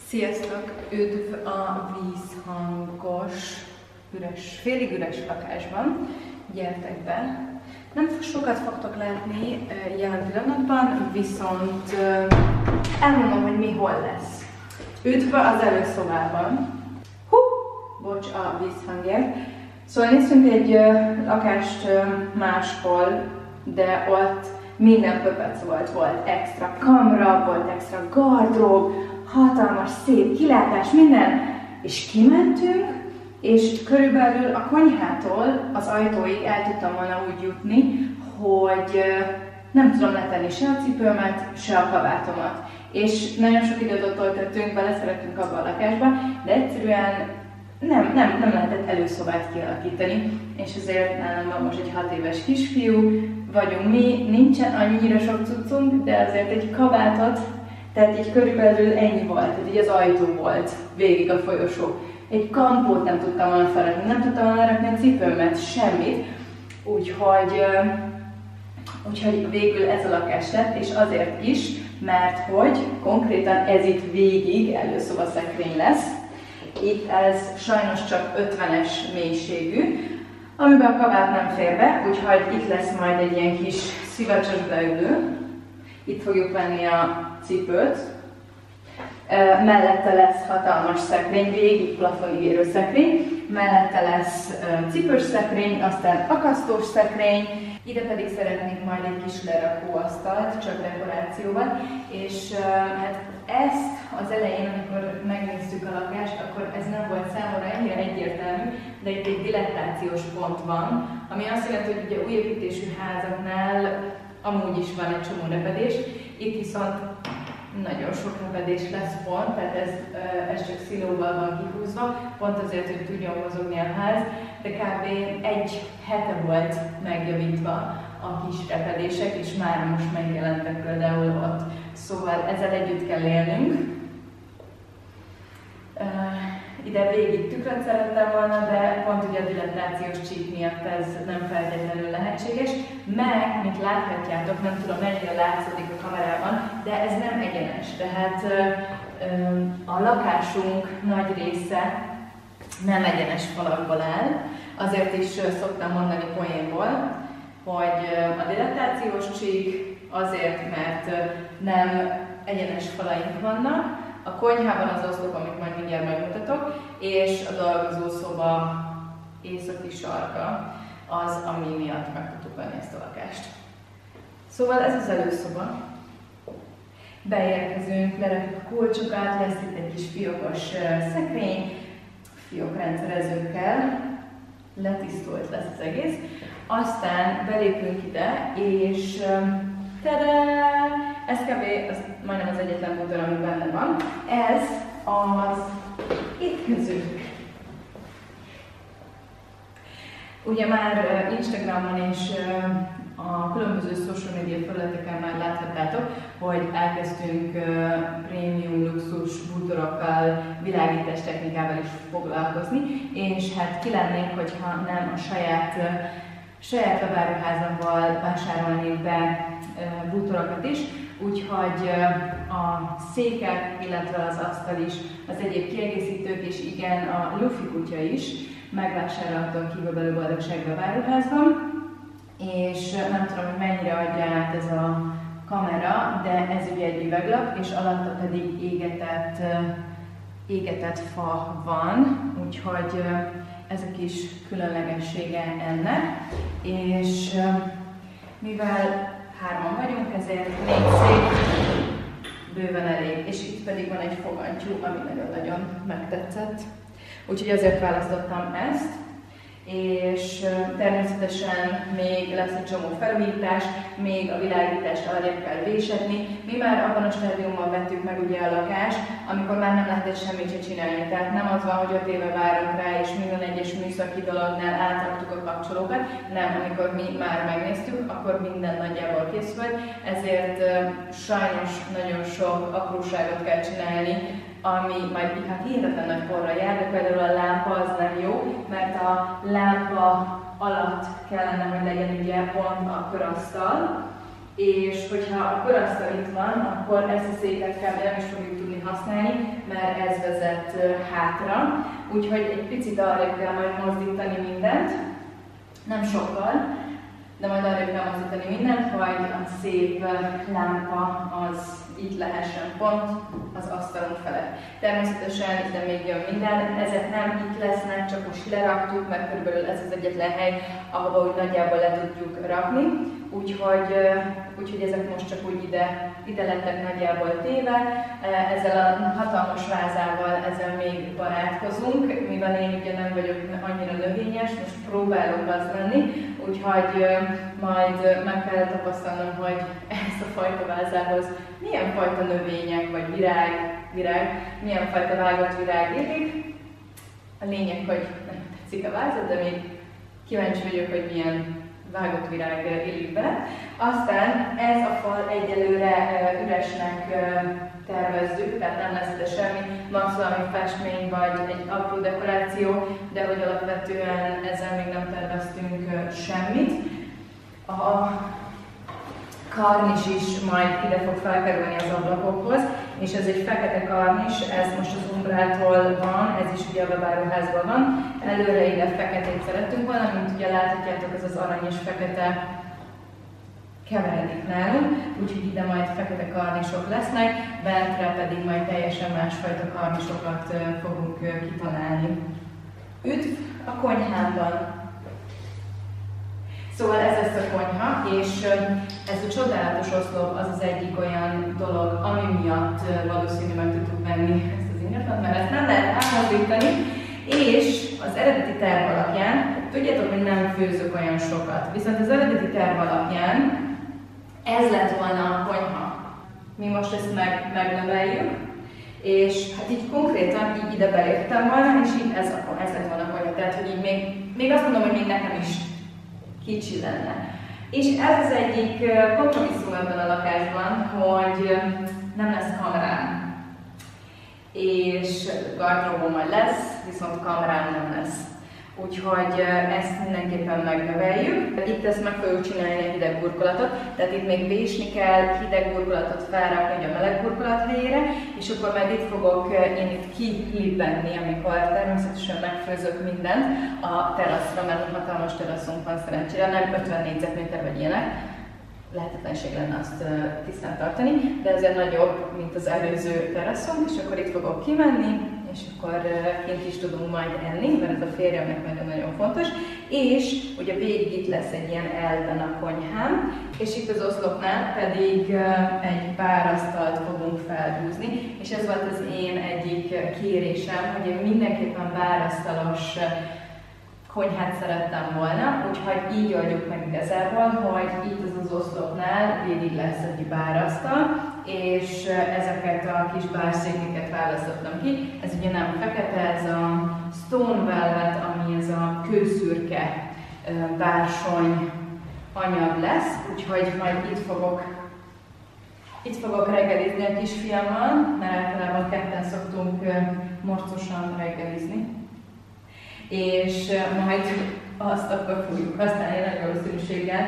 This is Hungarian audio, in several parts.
Sziasztok! Üdv a vízhangos, félig üres lakásban. Gyertek be! Nem sokat fogtok látni jelen pillanatban, viszont elmondom, hogy mi hol lesz. Üdv az előszobában. Bocs a vízhangért. Szóval nézzünk egy lakást máshol, de ott minden pöpec volt. Volt extra kamra, volt extra gardrób, hatalmas, szép kilátás, minden. És kimentünk, és körülbelül a konyhától az ajtóig el tudtam volna úgy jutni, hogy nem tudom letenni se a cipőmet, se a kabátomat. És nagyon sok időt ott töltöttünk, beleszerettünk abba a lakásba, de egyszerűen nem lehetett előszobát kialakítani. És ezért nálam van most egy 6 éves kisfiú, vagyunk mi, nincsen annyira sok cuccunk, de azért egy kabátot, tehát így körülbelül ennyi volt, tehát így az ajtó volt végig a folyosó. Egy kampót nem tudtam volna felrakni, nem tudtam volna rakni a cipőmet, semmit. Úgyhogy végül ez a lakás lett, és azért is, mert hogy konkrétan ez itt végig előszobaszekrény lesz. Itt ez sajnos csak 50-es mélységű, amiben a kabát nem fér be, úgyhogy itt lesz majd egy ilyen kis szivacsos beülő. Itt fogjuk venni a cipőt. Mellette lesz hatalmas szekrény, végig plafonig érő szekrény. Mellette lesz cipős szekrény, aztán akasztós szekrény. Ide pedig szeretnék majd egy kis lerakóasztalt, csak dekorációban. És hát ezt az elején, amikor megnéztük a lakást, akkor ez nem volt számomra ennyire egyértelmű, de itt egy dilettációs pont van, ami azt jelenti, hogy ugye új építésű házaknál amúgy is van egy csomó repedés, itt viszont nagyon sok repedés lesz pont, tehát ez csak szilóval van kihúzva, pont azért, hogy tudjon mozogni a ház, de kb. egy hete volt megjavítva a kis repedések, és már most megjelentek például ott. Szóval ezzel együtt kell élnünk. Ide végig tükröt szerettem volna, de pont ugye a dilettációs csík miatt ez nem feltétlenül lehetséges. Meg, mint láthatjátok, nem tudom mennyire látszódik a kamerában, de ez nem egyenes. Tehát a lakásunk nagy része nem egyenes falakból áll. Azért is szoktam mondani poénból, hogy a dilettációs csík azért, mert nem egyenes falaink vannak, a konyhában az oszlop, amit majd mindjárt megmutatok, és a dolgozószoba északi sarka az, ami miatt meg tudtuk venni ezt a lakást. Szóval ez az előszoba. Beérkezünk, lerakjuk a kulcsokat, lesz itt egy kis fiókos szekrény, fiókrendszerezőkkel, letisztult lesz az egész. Aztán belépünk ide, és tadá! Ez kb. Majdnem az egyetlen bútor, ami benne van. Ez az étkezők. Ugye már Instagramon és a különböző social media felületeken már láthattátok, hogy elkezdtünk prémium luxus bútorokkal, világítás technikával is foglalkozni, és hát ki lennénk, hogyha nem a saját webáruházammal vásárolnék be bútorokat is, úgyhogy a székek, illetve az asztal is, az egyéb kiegészítők, és igen, a Luffy kutya is megvásároltam Kívülbelül Boldogság webáruházban, és nem tudom, hogy mennyire adja át ez a kamera, de ez ugye egy üveglap, és alatta pedig égetett fa van, úgyhogy ez a kis különlegessége ennek, és mivel 3-an vagyunk, ezért 4 szék bőven elég, és itt pedig van egy fogantyú, ami nagyon-nagyon megtetszett. Úgyhogy azért választottam ezt, és természetesen még lesz egy csomó felújítás, még a világítást arrébb kell véshetni. Mi már abban a stádiumban vettük meg ugye a lakást, amikor már nem lehetett semmit se csinálni. Tehát nem az van, hogy 5 éve várunk rá, és minden egyes műszaki dolognál átraktuk a kapcsolókat, nem, amikor mi már megnéztük, akkor minden nagyjából készült, ezért sajnos nagyon sok apróságot kell csinálni, ami majd hát hihetetlen nagy porra jár, de például a lámpa az nem jó, mert a lámpa alatt kellene, hogy legyen ugye pont a körasztal, és hogyha a körasztal itt van, akkor ezt a széket kb. Nem is fogjuk tudni használni, mert ez vezet hátra, úgyhogy egy picit arra kell majd mozdítani mindent, nem sokkal, de majd arra kell mozdítani mindent, hogy a szép lámpa az itt lehessen pont az asztalunk felett. Természetesen ide még jön minden, ezek nem itt lesznek, csak most leraktuk, mert körülbelül ez az egyetlen hely, ahova úgy nagyjából le tudjuk rakni. Úgyhogy ezek most csak úgy ide lettek nagyjából téve. Ezzel a hatalmas vázával ezzel még barátkozunk, mivel én ugye nem vagyok annyira növényes, most próbálok az lenni, úgyhogy majd meg kell tapasztalnom, hogy ezt a fajta vázához milyen fajta növények, vagy virág, milyen fajta vágott virág érik. A lényeg, hogy nem tetszik a vázat, de még kíváncsi vagyok, hogy milyen vágott virág élik bele. Aztán ez a fal egyelőre üresnek tervezzük, tehát nem lesz ide semmi, max valami festmény vagy egy apró dekoráció, de hogy alapvetően ezzel még nem terveztünk semmit. A karnis is majd ide fog felkerülni az ablakokhoz, és ez egy fekete karnis, ez most az Umbrától van, ez is ugye a webáruházban van. Előre ide feketét szerettünk volna, mint ugye láthatjátok, ez az arany és fekete keveredik nálunk, úgyhogy ide majd fekete karnisok lesznek, bentre pedig majd teljesen másfajta karnisokat fogunk kitalálni. Üdv a konyhámban! Szóval ez lesz a konyha, és ez a csodálatos oszlop az az egyik olyan dolog, ami miatt valószínűleg meg tudtuk venni ezt az ingatlant, mert ezt nem lehet elmozdítani, és az eredeti terv alapján, tudjátok, hogy nem főzök olyan sokat, viszont az eredeti terv alapján ez lett volna a konyha. Mi most ezt megnöveljük, és hát így konkrétan így ide beléptem volna, és így ez lett volna a konyha. Tehát, hogy így még azt mondom, hogy még nekem is kicsi lenne. És ez az egyik kompromisszum ebben a lakásban, hogy nem lesz kamerám. És gardróbom majd lesz, viszont kamerám nem lesz. Úgyhogy ezt mindenképpen megnöveljük. Itt ezt meg fogjuk csinálni egy hideg burkolatot, tehát itt még vésni kell, hideg burkolatot felrakni a meleg burkolat helyére, és akkor majd itt fogok én itt kilibbenni, amikor természetesen megfőzök mindent a teraszra, mert hatalmas teraszunk van szerencsére, nem 50 négyzetméter vagy ilyenek. Lehetetlenség lenne azt tisztán tartani, de azért nagyobb, mint az előző teraszunk, és akkor itt fogok kimenni, és akkor kint is tudunk majd enni, mert ez a férjemnek nagyon fontos. És ugye végig itt lesz egy ilyen elben a konyhám, és itt az oszlopnál pedig egy bárasztalt fogunk felhúzni, és ez volt az én egyik kérésem, hogy én mindenképpen bárasztalos konyhát szerettem volna, úgyhogy így oldjuk meg igazából, hogy itt az oszlopnál végig lesz egy bárasztal, és ezeket a kis bárszékeket választottam ki. Ez ugye nem fekete, ez a Stone Velvet, ami ez a kőszürke bársony anyag lesz, úgyhogy majd itt fogok reggelizni a kisfiammal, mert általában ketten szoktunk morcosan reggelizni. És majd azt akkor fogjuk használni nagy valószínűséggel,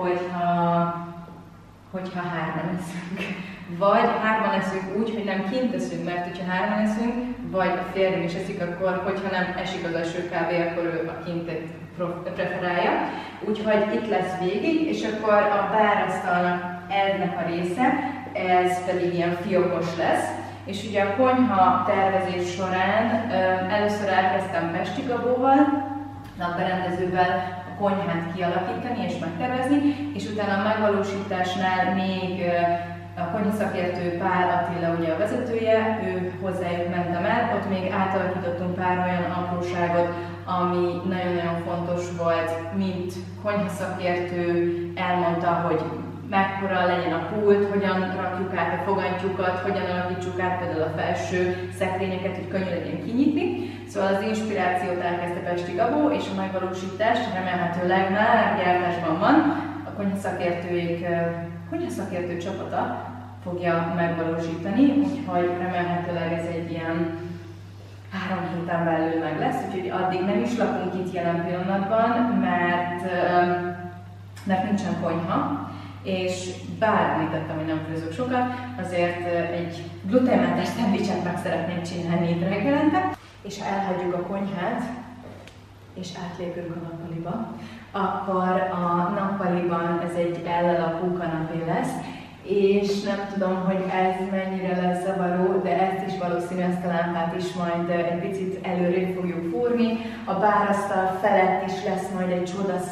hogyha hárman eszünk. Vagy hárman eszünk úgy, hogy nem kint eszünk, mert hogyha hárman eszünk, vagy a férjem is eszik, akkor hogyha nem esik az eső kávé, akkor ő a kintet preferálja. Úgyhogy itt lesz végig, és akkor a bárasztalnak ennek a része, ez pedig ilyen fiókos lesz. És ugye a konyha tervezés során először elkezdtem Pesti Gabóval, napberendezővel a konyhát kialakítani és megtervezni, és utána a megvalósításnál még a konyhaszakértő Pál Attila ugye a vezetője, ő hozzájuk mentem el, ott még átalakítottunk pár olyan apróságot, ami nagyon-nagyon fontos volt, mint konyhaszakértő elmondta, hogy mekkora legyen a pult, hogyan rakjuk át a fogantyúkat, hogyan alakítsuk át például a felső szekrényeket, hogy könnyű legyen kinyitni. Szóval az inspirációt elkezdte Pesti Gabó, és a megvalósítás remélhetőleg már gyártásban van. A konyhaszakértő csapata fogja megvalósítani, úgyhogy remélhetőleg ez egy ilyen 3 héten belül meg lesz, úgyhogy addig nem is lakunk itt jelen pillanatban, mert nincsen konyha, és bár említettem, hogy nem főzök sokat, azért egy gluténmentes szendvicset meg szeretnék csinálni itt reggelente. És ha elhagyjuk a konyhát, és átlépünk a nappaliba, akkor a nappaliban ez egy L-alakú kanapé lesz, és nem tudom, hogy ez mennyire lesz zavaró, de ezt is valószínű, ezt a lámpát is majd egy picit előrébb fogjuk fúrni. A bárasztal felett is lesz majd egy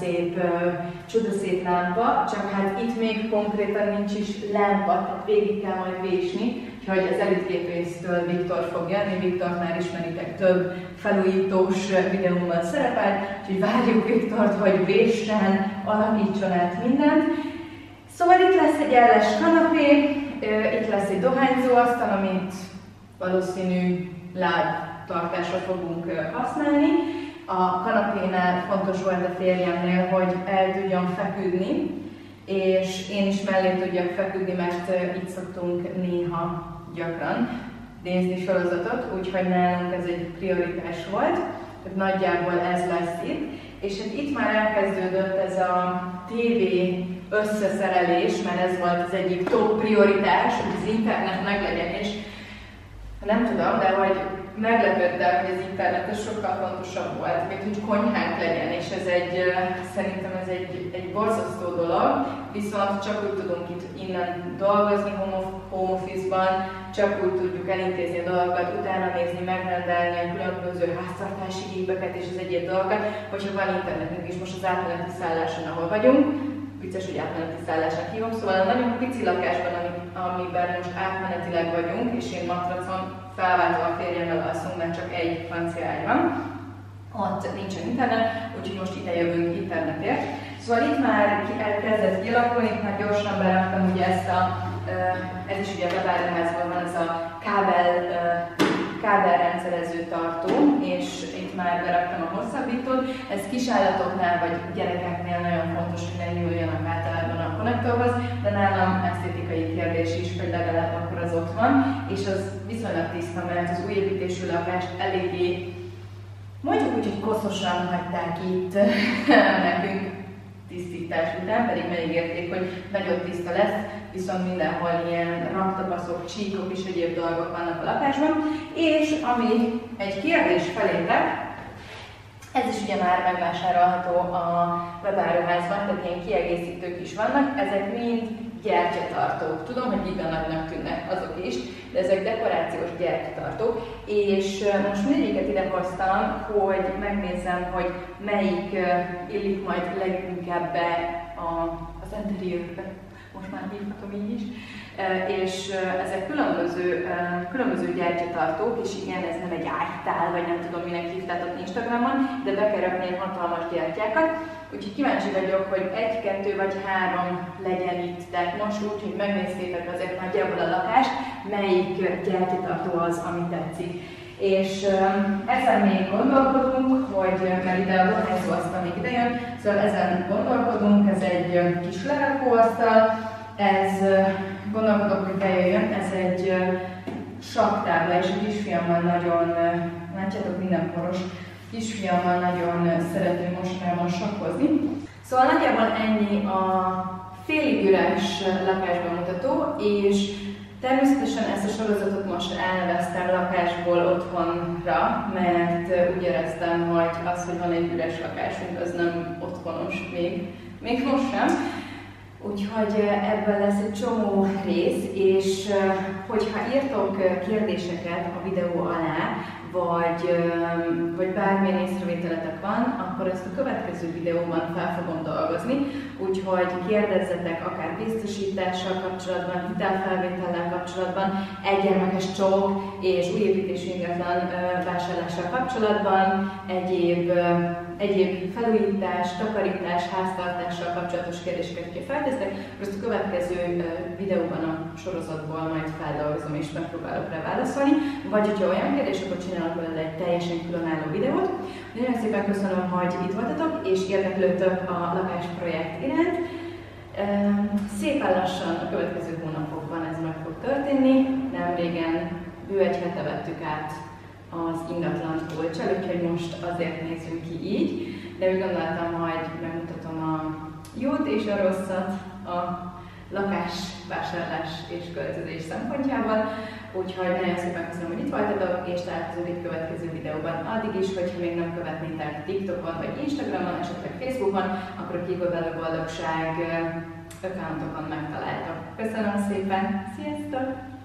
csodaszép lámpa, csak hát itt még konkrétan nincs is lámpa, tehát végig kell majd vésni, úgyhogy az elitképésztől Viktor fog jönni. Viktort már ismeritek, több felújítós videómban szerepel, úgyhogy várjuk Viktort, hogy véssen, alakítson át mindent. Szóval itt lesz egy L-es kanapé, itt lesz egy dohányzóasztal, amit valószínű lábtartásra fogunk használni. A kanapénál fontos volt a férjemnél, hogy el tudjon feküdni, és én is mellé tudjak feküdni, mert itt szoktunk néha gyakran nézni sorozatot, úgyhogy nálunk ez egy prioritás volt, tehát nagyjából ez lesz itt. És hát itt már elkezdődött ez a TV összeszerelés, mert ez volt az egyik top prioritás, hogy az internet meglegyen, és nem tudom, de hogy meglepődtem, hogy az internet sokkal fontosabb volt, mint hogy konyhánk legyen, és ez szerintem ez egy borzasztó dolog, viszont csak úgy tudunk itt innen dolgozni, home office-ban, csak úgy tudjuk elintézni a dolgokat, utána nézni, megrendelni a különböző háztartási gépeket és az egyéb dolgokat, hogyha van internetünk is, most az átmeneti szálláson, ahol vagyunk, vicces, hogy átmeneti szállásnak hívom, szóval a nagyon pici lakásban, amiben most átmenetileg vagyunk, és én matracon felváltva a férjemmel alszunk, mert csak egy francia ágy van, ott nincsen internet, úgyhogy most ide jövünk internetért. Szóval itt már elkezdett kialakulni, itt már gyorsan beraktam ugye ezt ez is ugye a beváróházban van, ez a kábelrendszerező tartó, és itt már beraktam a hosszabbítót. Ez kisállatoknál vagy gyerekeknél nagyon fontos, hogy ne nyúljanak általában a konnektorhoz, de nálam esztétikai kérdés is, hogy legalább akkor az ott van, és az viszonylag tiszta, mert az új építésű lakást eléggé, mondjuk úgy, hogy koszosan hagyták itt nekünk tisztítás után, pedig megígérték, hogy nagyon tiszta lesz, viszont mindenhol ilyen raktapaszok, csíkok és egyéb dolgok vannak a lakásban. És ami egy kérdés felétek, ez is ugye már megvásárolható a webáruházban, tehát ilyen kiegészítők is vannak, ezek mind gyertyatartók. Tudom, hogy giga nagynak tűnnek azok is, de ezek dekorációs gyertyatartók, és most mindegyiket idehoztam, hogy megnézzem, hogy melyik illik majd leginkább be az interiőrbe. Most már hívhatom így is. És ezek különböző gyertyatartók, és igen, ez nem egy ágytál, vagy nem tudom, minek hívtátok Instagramon, de be kell rakni ilyen hatalmas gyertyákat. Úgyhogy kíváncsi vagyok, hogy 1, 2 vagy 3 legyen itt. Tehát most úgy, hogy megnéztétek azért nagyjából a lakást, melyik gyertyatartó az, ami tetszik. És ezen még gondolkodunk, hogy, mert ide a dohányzóasztal még idejön, szóval ezen gondolkodunk, ez egy kis lerakóasztal, ez gondolkodok, hogy bejöjjön, ez egy saktábla, és a kisfiammal nagyon, látjátok, minden poros, kisfiammal nagyon szerető mostanában sakkozni. Szóval nagyjából ennyi a félig üres lakásbemutató, és természetesen ezt a sorozatot most elneveztem lakásból otthonra, mert úgy éreztem, hogy az, hogy van egy üres lakásunk, az nem otthonos még most sem. Úgyhogy ebből lesz egy csomó rész, és hogyha írtok kérdéseket a videó alá, vagy bármilyen észrevételetek van, akkor ezt a következő videóban fel fogom dolgozni. Úgyhogy kérdezzetek akár biztosítással kapcsolatban, hitelfelvétellel kapcsolatban, egygyermekes csomag és új építésű ingatlan vásárlással kapcsolatban, egyéb felújítás, takarítás, háztartással kapcsolatos kérdéseket, hogyha feltesztek, azt a következő videóban a sorozatból majd feldolgozom és megpróbálok rá válaszolni, vagy hogyha olyan kérdés, akkor csinálok belőle egy teljesen különálló videót. Nagyon szépen köszönöm, hogy itt voltatok és érdeklődtök a lakásprojekt iránt. Szépen lassan a következő hónapokban ez meg fog történni. Nem régen, bő egy hete vettük át az ingatlant Polcsal, úgyhogy most azért nézzünk ki így, de úgy gondoltam, hogy megmutatom a jót és a rosszat, a lakásvásárlás és költözés szempontjából. Úgyhogy nagyon szépen köszönöm, hogy itt voltatok, és találkozunk egy következő videóban. Addig is, hogyha még nem követnétek TikTokon vagy Instagramon, esetleg Facebookon, akkor a Kívülbelül Boldogság accountokon megtaláltok. Köszönöm szépen, sziasztok!